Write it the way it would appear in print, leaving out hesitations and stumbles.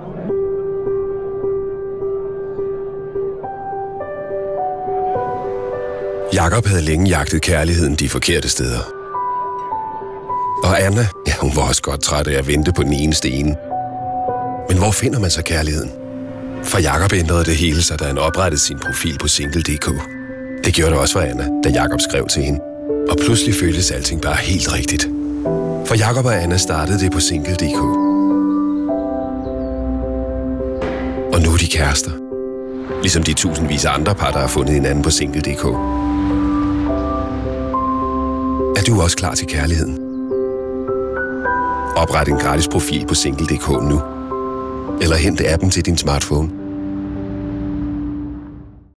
Jakob havde længe jagtet kærligheden de forkerte steder. Og Anna, ja, hun var også godt træt af at vente på den eneste ene. Men hvor finder man så kærligheden? For Jakob ændrede det hele sig, da han oprettede sin profil på Single.dk. Det gjorde det også for Anna, da Jakob skrev til hende. Og pludselig føltes alting bare helt rigtigt. For Jakob og Anna startede det på Single.dk. Og nu er de kærester. Ligesom de tusindvis af andre par, der har fundet hinanden på Single.dk. Er du også klar til kærligheden? Opret en gratis profil på Single.dk nu. Eller hent appen til din smartphone.